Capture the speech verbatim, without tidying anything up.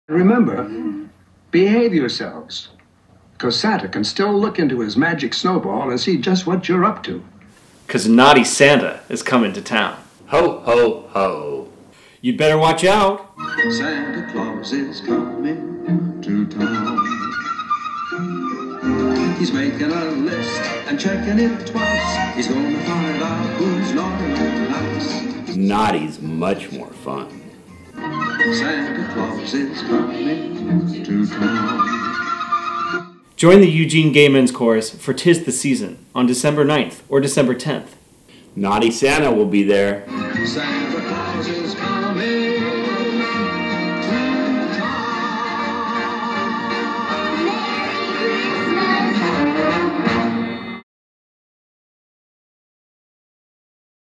Remember, behave yourselves, because Santa can still look into his magic snowball and see just what you're up to. Because Naughty Santa is coming to town. Ho, ho, ho. You'd better watch out. Santa Claus is coming to town. He's making a list and checking it twice. He's gonna find out who's naughty and nice. Naughty's much more fun. Santa Claus is coming to town. Join the Eugene Gay Men's Chorus for 'Tis the Season on December ninth or December tenth. Naughty Santa will be there. Santa Claus is coming